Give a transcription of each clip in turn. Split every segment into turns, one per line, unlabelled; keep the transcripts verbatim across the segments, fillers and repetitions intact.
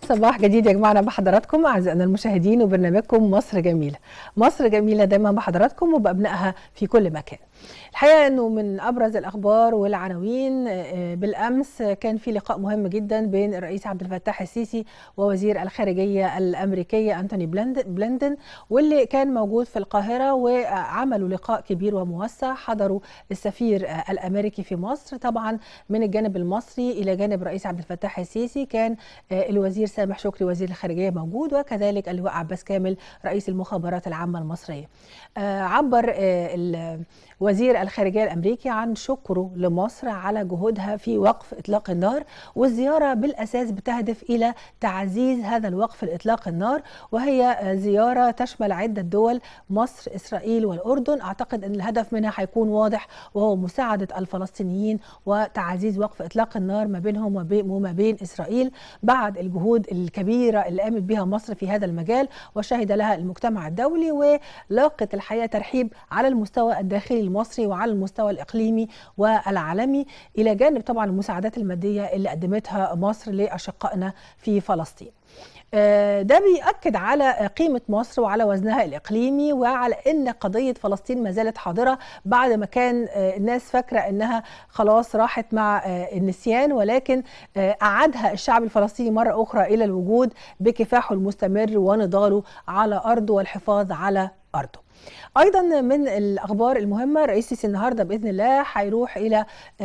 صباح جديد يجمعنا بحضراتكم اعزائنا المشاهدين وبرنامجكم مصر جميله. مصر جميله دايما بحضراتكم وبابنائها في كل مكان. الحقيقه انه من ابرز الاخبار والعناوين بالامس كان في لقاء مهم جدا بين الرئيس عبد الفتاح السيسي ووزير الخارجيه الامريكيه أنتوني بلينكن، واللي كان موجود في القاهره وعملوا لقاء كبير وموسع. حضروا السفير الامريكي في مصر طبعا من الجانب المصري الى جانب الرئيس عبد الفتاح السيسي، كان الوزير سامح شكري وزير الخارجيه موجود، وكذلك اللواء عباس كامل رئيس المخابرات العامه المصريه. عبر وزير الخارجيه الامريكي عن شكره لمصر على جهودها في وقف اطلاق النار، والزياره بالاساس بتهدف الى تعزيز هذا الوقف الاطلاق النار، وهي زياره تشمل عده دول مصر اسرائيل والاردن. اعتقد ان الهدف منها هيكون واضح، وهو مساعده الفلسطينيين وتعزيز وقف اطلاق النار ما بينهم وما بين اسرائيل بعد الجهود الكبيره اللي قامت بها مصر في هذا المجال وشهد لها المجتمع الدولي، ولاقت الحقيقه ترحيب على المستوى الداخلي المصري وعلى المستوى الاقليمي والعالمي، الى جانب طبعا المساعدات الماديه اللي قدمتها مصر لاشقائنا في فلسطين. ده بيأكد على قيمة مصر وعلى وزنها الإقليمي وعلى أن قضية فلسطين ما زالت حاضرة بعد ما كان الناس فاكرة أنها خلاص راحت مع النسيان، ولكن أعادها الشعب الفلسطيني مرة أخرى إلى الوجود بكفاحه المستمر ونضاله على أرضه والحفاظ على أرضه. ايضا من الاخبار المهمه، رئيس السيسي النهارده باذن الله هيروح الى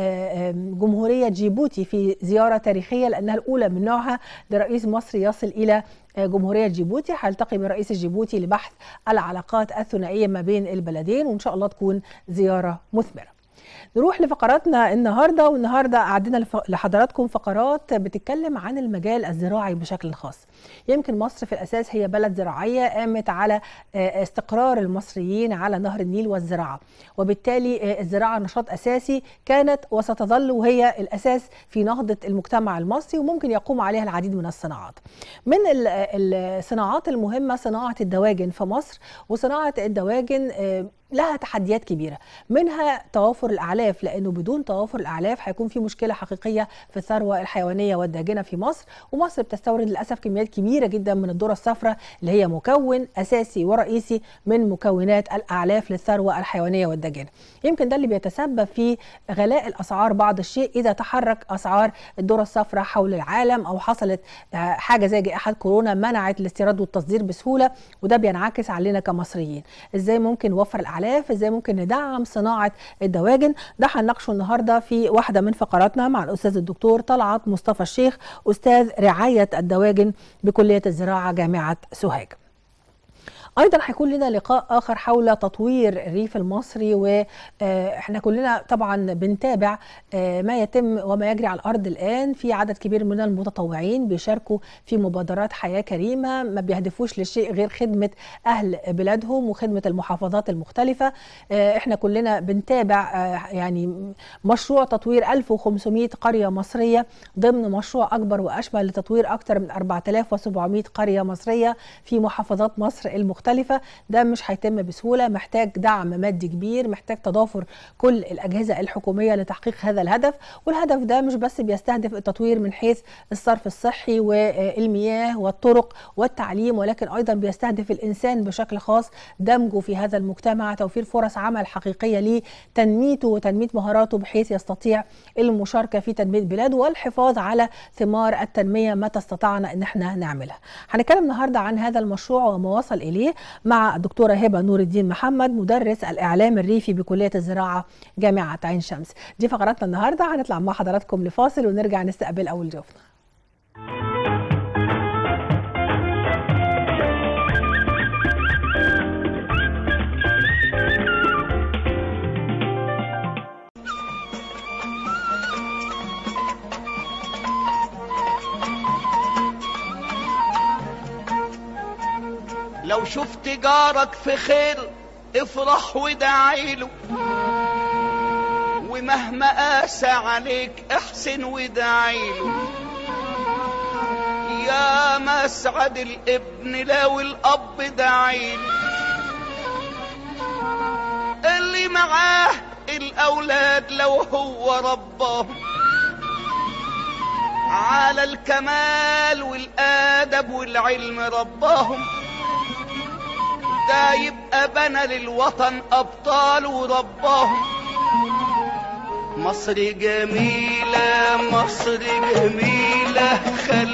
جمهوريه جيبوتي في زياره تاريخيه لانها الاولى من نوعها لرئيس مصري يصل الى جمهوريه جيبوتي. هيلتقي برئيس الجيبوتي لبحث العلاقات الثنائيه ما بين البلدين، وان شاء الله تكون زياره مثمره. نروح لفقراتنا النهارده، والنهارده عندنا لحضراتكم فقرات بتتكلم عن المجال الزراعي بشكل خاص. يمكن مصر في الاساس هي بلد زراعيه قامت على استقرار المصريين على نهر النيل والزراعه، وبالتالي الزراعه نشاط اساسي كانت وستظل وهي الاساس في نهضه المجتمع المصري، وممكن يقوم عليها العديد من الصناعات. من الصناعات المهمه صناعه الدواجن في مصر، وصناعه الدواجن لها تحديات كبيرة، منها توافر الأعلاف، لأنه بدون توافر الأعلاف هيكون في مشكلة حقيقية في الثروة الحيوانية والداجنة في مصر. ومصر بتستورد للأسف كميات كبيرة جدا من الذرة الصفراء اللي هي مكون أساسي ورئيسي من مكونات الأعلاف للثروة الحيوانية والداجنة. يمكن ده اللي بيتسبب في غلاء الأسعار بعض الشيء إذا تحرك أسعار الذرة الصفراء حول العالم، أو حصلت حاجة زي جائحة كورونا منعت الاستيراد والتصدير بسهولة، وده بينعكس علينا كمصريين. إزاي ممكن نوفر الأعلاف؟ ازاي ممكن ندعم صناعه الدواجن؟ ده هنناقشه النهارده في واحده من فقراتنا مع الاستاذ الدكتور طلعت مصطفى الشيخ، استاذ رعايه الدواجن بكليه الزراعه جامعه سوهاج. ايضا هيكون لنا لقاء اخر حول تطوير الريف المصري، واحنا كلنا طبعا بنتابع ما يتم وما يجري على الارض الان. في عدد كبير من المتطوعين بيشاركوا في مبادرات حياه كريمه ما بيهدفوش لشيء غير خدمه اهل بلادهم وخدمه المحافظات المختلفه. احنا كلنا بنتابع يعني مشروع تطوير ألف وخمسمائة قريه مصريه ضمن مشروع اكبر واشمل لتطوير اكثر من أربعة آلاف وسبعمائة قريه مصريه في محافظات مصر المختلفه. ده مش هيتم بسهوله، محتاج دعم مادي كبير، محتاج تضافر كل الاجهزه الحكوميه لتحقيق هذا الهدف. والهدف ده مش بس بيستهدف التطوير من حيث الصرف الصحي والمياه والطرق والتعليم، ولكن ايضا بيستهدف الانسان بشكل خاص، دمجه في هذا المجتمع، توفير فرص عمل حقيقيه ليه، تنميته وتنميه مهاراته بحيث يستطيع المشاركه في تنميه بلاده والحفاظ على ثمار التنميه متى استطعنا ان احنا نعملها. هنتكلم النهارده عن هذا المشروع وما وصل اليه مع الدكتورة هبة نور الدين محمد، مدرس الإعلام الريفي بكلية الزراعة جامعة عين شمس. دي فقراتنا النهاردة، هنطلع مع حضراتكم لفاصل ونرجع نستقبل أول ضيوفنا.
لو شفت جارك في خير افرح وادعيله، ومهما قاسى عليك احسن وادعيله. يا مسعد الابن لو الاب دعيله، اللي معاه الاولاد لو هو ربهم على الكمال والادب والعلم رباهم، ده يبقى بنى للوطن ابطال ورباهم. مصر جميلة مصر جميلة